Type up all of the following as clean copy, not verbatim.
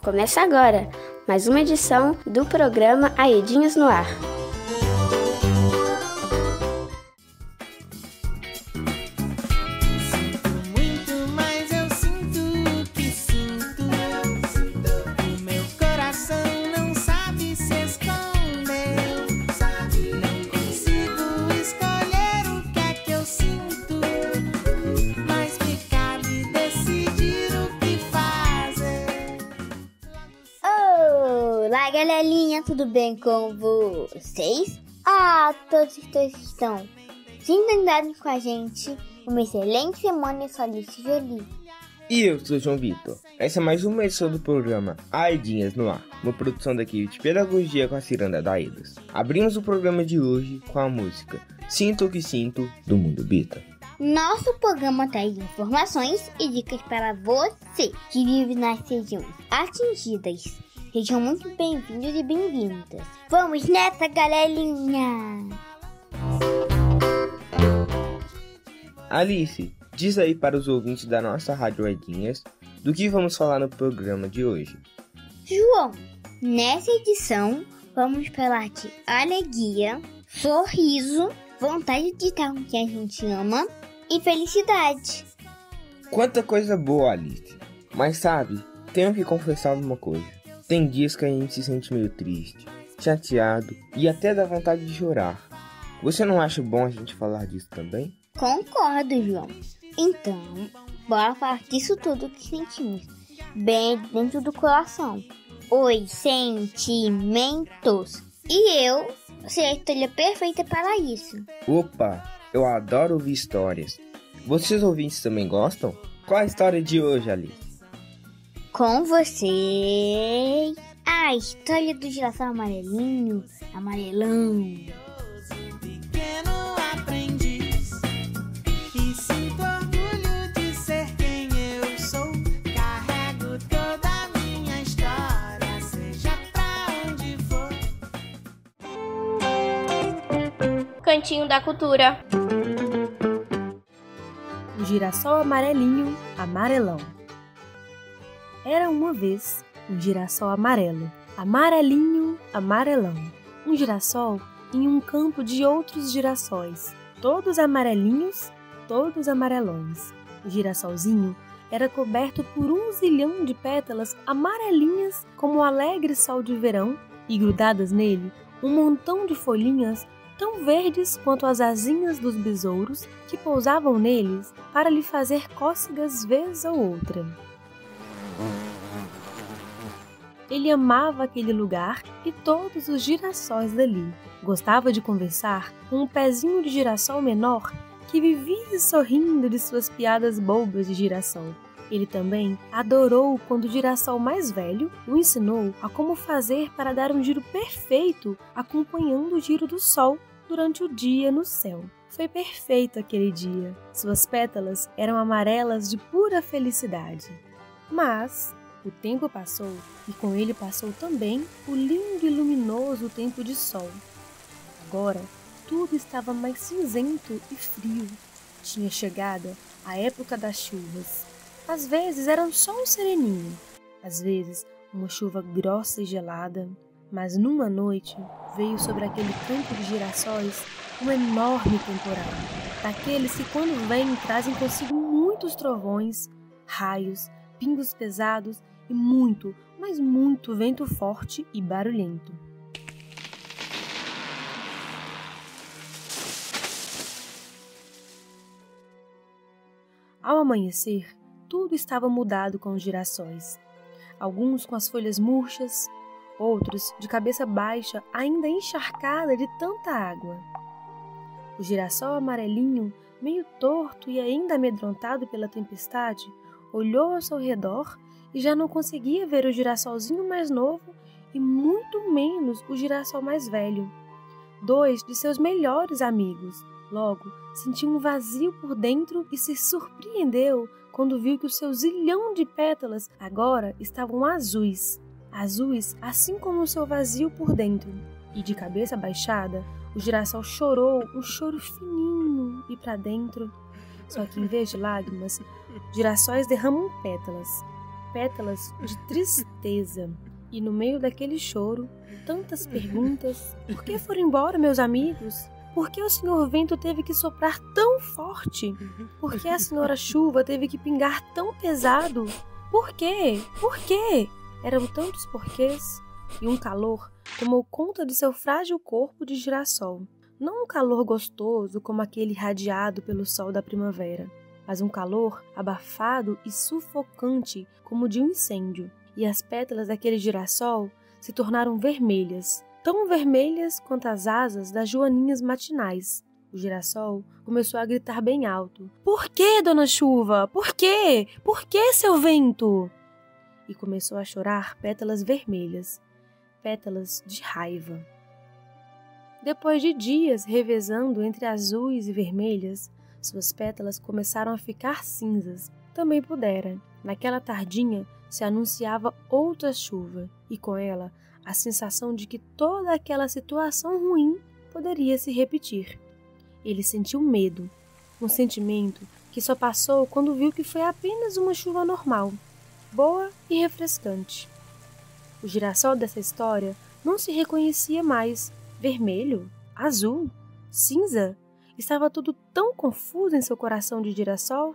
Começa agora mais uma edição do programa Aedinhas no Ar. Olá, galerinha, tudo bem com vocês? Todos estão sintonizando com a gente. Uma excelente semana, eu sou Alice Jolie. E eu sou João Vitor. Essa é mais uma edição do programa Aedinhas no Ar, uma produção da equipe de Pedagogia com a Ciranda da Aedas. Abrimos o programa de hoje com a música Sinto o que Sinto, do Mundo Bita. Nosso programa traz informações e dicas para você que vive nas regiões atingidas. Sejam muito bem-vindos e bem-vindas. Vamos nessa, galerinha! Alice, diz aí para os ouvintes da nossa Rádio Aedinhas do que vamos falar no programa de hoje. João, nessa edição vamos falar de alegria, sorriso, vontade de estar com quem a gente ama e felicidade. Quanta coisa boa, Alice. Mas sabe, tenho que confessar uma coisa. Tem dias que a gente se sente meio triste, chateado e até dá vontade de chorar. Você não acha bom a gente falar disso também? Concordo, João. Então, bora falar disso tudo que sentimos, bem dentro do coração. Os sentimentos. E eu sei a história perfeita para isso. Opa, eu adoro ouvir histórias. Vocês ouvintes também gostam? Qual a história de hoje, Alice? Com vocês, a história do girassol amarelinho, amarelão. Pequeno aprendiz, e sinto orgulho de ser quem eu sou. Carrego toda a minha história, seja pra onde for. Cantinho da Cultura. O girassol amarelinho, amarelão. Era uma vez um girassol amarelo, amarelinho, amarelão. Um girassol em um campo de outros girassóis, todos amarelinhos, todos amarelões. O girassolzinho era coberto por 1 zilhão de pétalas amarelinhas como o alegre sol de verão e grudadas nele um montão de folhinhas tão verdes quanto as asinhas dos besouros que pousavam neles para lhe fazer cócegas vez ou outra. Ele amava aquele lugar e todos os girassóis dali. Gostava de conversar com um pezinho de girassol menor que vivia sorrindo de suas piadas bobas de girassol. Ele também adorou quando o girassol mais velho o ensinou a como fazer para dar um giro perfeito acompanhando o giro do sol durante o dia no céu. Foi perfeito aquele dia. Suas pétalas eram amarelas de pura felicidade. Mas o tempo passou e com ele passou também o lindo e luminoso tempo de sol. Agora tudo estava mais cinzento e frio. Tinha chegado a época das chuvas. Às vezes era só um sereninho, às vezes uma chuva grossa e gelada. Mas numa noite veio sobre aquele campo de girassóis um enorme temporal. Daqueles que quando vêm trazem consigo muitos trovões, raios, pingos pesados e muito, mas muito vento forte e barulhento. Ao amanhecer, tudo estava mudado com os girassóis. Alguns com as folhas murchas, outros de cabeça baixa, ainda encharcada de tanta água. O girassol amarelinho, meio torto e ainda amedrontado pela tempestade, olhou ao seu redor e já não conseguia ver o girassolzinho mais novo e muito menos o girassol mais velho, 2 de seus melhores amigos. Logo, sentiu um vazio por dentro e se surpreendeu quando viu que o seu zilhão de pétalas agora estavam azuis. Azuis, assim como o seu vazio por dentro. E de cabeça baixada, o girassol chorou um choro fininho e para dentro. Só que em vez de lágrimas, girassóis derramam pétalas. pétalas de tristeza. E no meio daquele choro, tantas perguntas. Por que foram embora, meus amigos? Por que o Senhor Vento teve que soprar tão forte? Por que a Senhora Chuva teve que pingar tão pesado? Por quê? Por quê? Eram tantos porquês. E um calor tomou conta de seu frágil corpo de girassol. Não um calor gostoso como aquele irradiado pelo sol da primavera, mas um calor abafado e sufocante como de um incêndio. E as pétalas daquele girassol se tornaram vermelhas, tão vermelhas quanto as asas das joaninhas matinais. O girassol começou a gritar bem alto. Por que, Dona Chuva? Por quê? Por que, seu vento? E começou a chorar pétalas vermelhas, pétalas de raiva. Depois de dias revezando entre azuis e vermelhas, suas pétalas começaram a ficar cinzas. Também pudera. Naquela tardinha se anunciava outra chuva, e com ela a sensação de que toda aquela situação ruim poderia se repetir. Ele sentiu medo, um sentimento que só passou quando viu que foi apenas uma chuva normal, boa e refrescante. O girassol dessa história não se reconhecia mais. Vermelho, azul, cinza, estava tudo tão confuso em seu coração de girassol.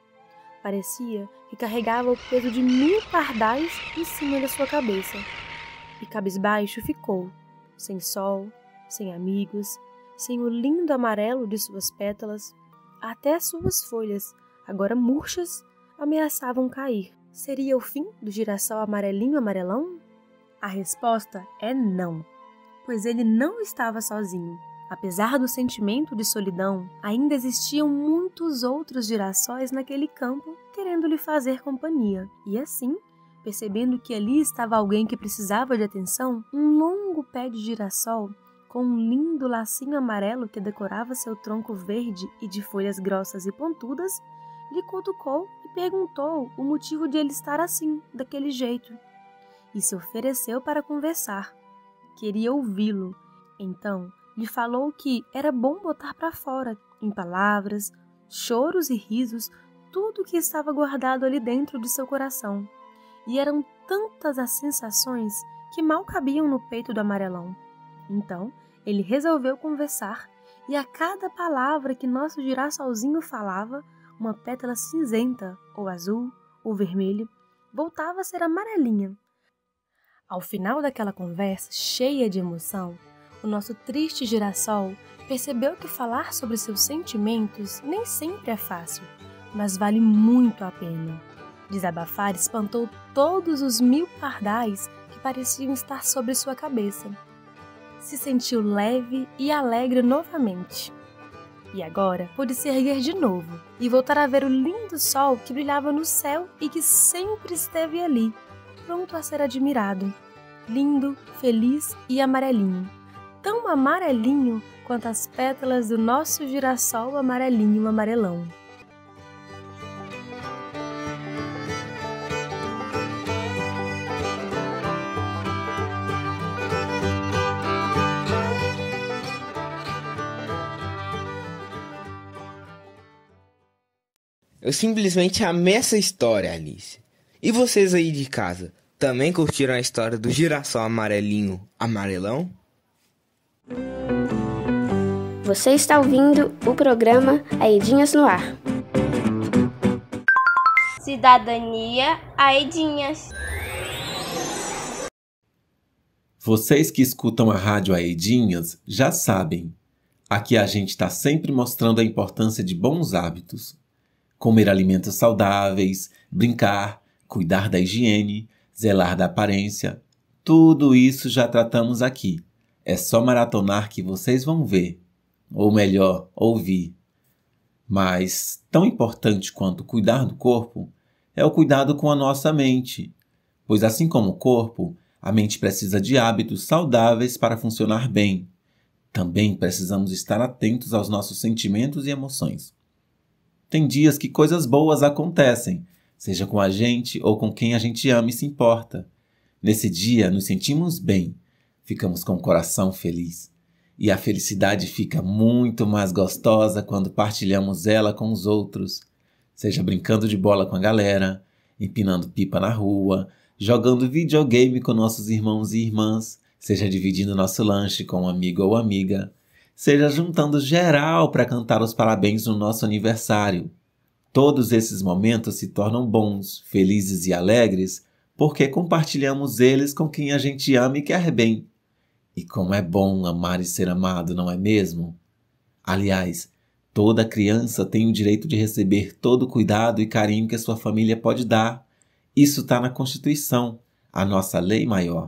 Parecia que carregava o peso de 1000 pardais em cima da sua cabeça. E cabisbaixo ficou, sem sol, sem amigos, sem o lindo amarelo de suas pétalas. Até suas folhas, agora murchas, ameaçavam cair. Seria o fim do girassol amarelinho amarelão? A resposta é não, pois ele não estava sozinho. Apesar do sentimento de solidão, ainda existiam muitos outros girassóis naquele campo querendo lhe fazer companhia. E assim, percebendo que ali estava alguém que precisava de atenção, um longo pé de girassol, com um lindo lacinho amarelo que decorava seu tronco verde e de folhas grossas e pontudas, lhe cutucou e perguntou o motivo de ele estar assim, daquele jeito. E se ofereceu para conversar. Queria ouvi-lo. Então, lhe falou que era bom botar para fora, em palavras, choros e risos, tudo o que estava guardado ali dentro de seu coração. E eram tantas as sensações que mal cabiam no peito do amarelão. Então, ele resolveu conversar, e a cada palavra que nosso girassolzinho falava, uma pétala cinzenta, ou azul, ou vermelho, voltava a ser amarelinha. Ao final daquela conversa cheia de emoção, o nosso triste girassol percebeu que falar sobre seus sentimentos nem sempre é fácil, mas vale muito a pena. Desabafar espantou todos os 1000 pardais que pareciam estar sobre sua cabeça. Se sentiu leve e alegre novamente. E agora pôde se erguer de novo e voltar a ver o lindo sol que brilhava no céu e que sempre esteve ali, pronto a ser admirado. Lindo, feliz e amarelinho. Tão amarelinho quanto as pétalas do nosso girassol amarelinho amarelão. Eu simplesmente amei essa história, Alice. E vocês aí de casa, também curtiram a história do girassol amarelinho amarelão? Você está ouvindo o programa Aedinhas no Ar. Cidadania Aedinhas. Vocês que escutam a Rádio Aedinhas já sabem. Aqui a gente está sempre mostrando a importância de bons hábitos. Comer alimentos saudáveis, brincar, cuidar da higiene, zelar da aparência. Tudo isso já tratamos aqui. É só maratonar que vocês vão ver. Ou melhor, ouvir. Mas, tão importante quanto cuidar do corpo, é o cuidado com a nossa mente. Pois assim como o corpo, a mente precisa de hábitos saudáveis para funcionar bem. Também precisamos estar atentos aos nossos sentimentos e emoções. Tem dias que coisas boas acontecem, seja com a gente ou com quem a gente ama e se importa. Nesse dia, nos sentimos bem, ficamos com o coração feliz. E a felicidade fica muito mais gostosa quando partilhamos ela com os outros, seja brincando de bola com a galera, empinando pipa na rua, jogando videogame com nossos irmãos e irmãs, seja dividindo nosso lanche com um amigo ou amiga, seja juntando geral para cantar os parabéns no nosso aniversário. Todos esses momentos se tornam bons, felizes e alegres porque compartilhamos eles com quem a gente ama e quer bem. E como é bom amar e ser amado, não é mesmo? Aliás, toda criança tem o direito de receber todo o cuidado e carinho que a sua família pode dar. Isso está na Constituição, a nossa lei maior.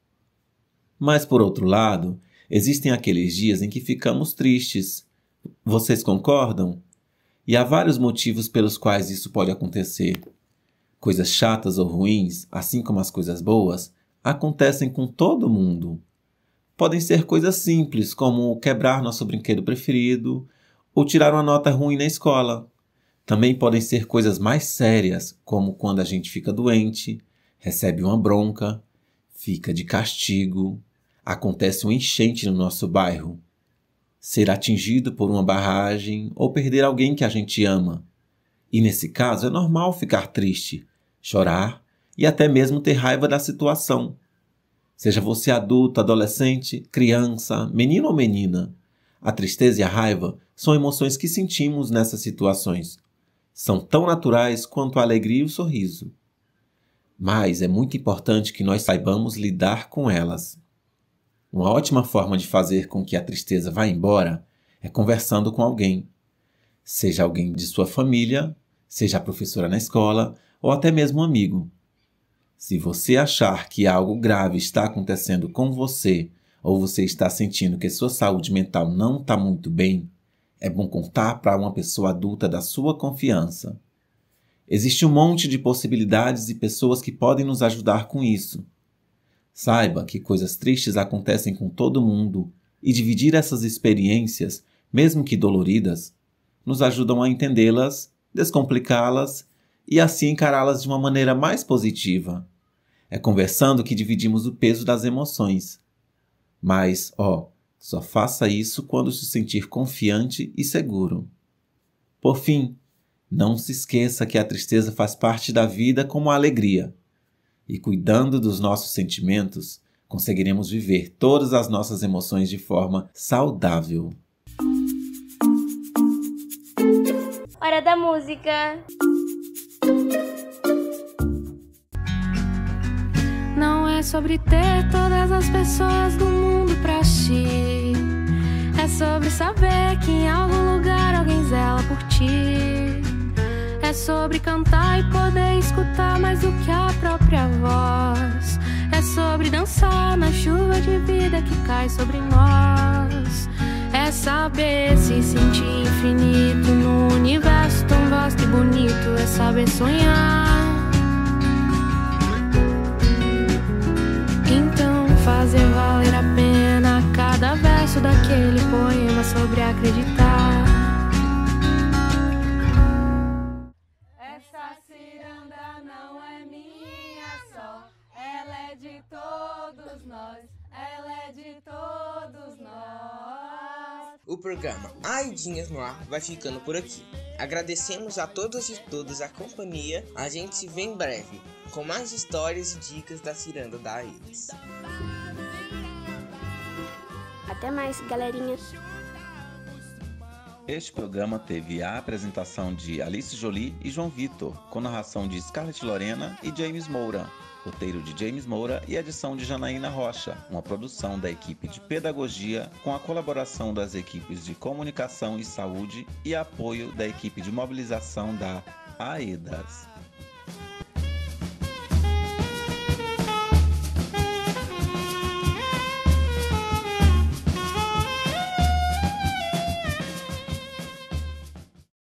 Mas, por outro lado, existem aqueles dias em que ficamos tristes. Vocês concordam? E há vários motivos pelos quais isso pode acontecer. Coisas chatas ou ruins, assim como as coisas boas, acontecem com todo mundo. Podem ser coisas simples, como quebrar nosso brinquedo preferido ou tirar uma nota ruim na escola. Também podem ser coisas mais sérias, como quando a gente fica doente, recebe uma bronca, fica de castigo, acontece uma enchente no nosso bairro, ser atingido por uma barragem ou perder alguém que a gente ama. E nesse caso é normal ficar triste, chorar e até mesmo ter raiva da situação. Seja você adulto, adolescente, criança, menino ou menina, a tristeza e a raiva são emoções que sentimos nessas situações. São tão naturais quanto a alegria e o sorriso. Mas é muito importante que nós saibamos lidar com elas. Uma ótima forma de fazer com que a tristeza vá embora é conversando com alguém. Seja alguém de sua família, seja a professora na escola ou até mesmo um amigo. Se você achar que algo grave está acontecendo com você ou você está sentindo que sua saúde mental não está muito bem, é bom contar para uma pessoa adulta da sua confiança. Existe um monte de possibilidades e pessoas que podem nos ajudar com isso. Saiba que coisas tristes acontecem com todo mundo e dividir essas experiências, mesmo que doloridas, nos ajudam a entendê-las, descomplicá-las e assim encará-las de uma maneira mais positiva. É conversando que dividimos o peso das emoções. Mas, só faça isso quando se sentir confiante e seguro. Por fim, não se esqueça que a tristeza faz parte da vida como a alegria. E cuidando dos nossos sentimentos, conseguiremos viver todas as nossas emoções de forma saudável. Hora da música! Não é sobre ter todas as pessoas do mundo pra ti. É sobre saber que em algum lugar alguém zela por ti. É sobre cantar e poder escutar mais do que a própria voz. É sobre dançar na chuva de vida que cai sobre nós. É saber se sentir infinito no universo tão vasto e bonito. É saber sonhar. Então fazer valer a pena cada verso daquele poema sobre acreditar. Essa ciranda não é minha só, ela é de todos nós, ela é de todos nós. O programa Aidinhas no Ar vai ficando por aqui. Agradecemos a todos e todas a companhia. A gente se vê em breve com mais histórias e dicas da ciranda da Aides. Até mais, galerinha! Este programa teve a apresentação de Alice Jolie e João Vitor, com narração de Scarlett Lorena e James Moura, roteiro de James Moura e edição de Janaína Rocha, uma produção da equipe de pedagogia com a colaboração das equipes de comunicação e saúde e apoio da equipe de mobilização da AEDAS.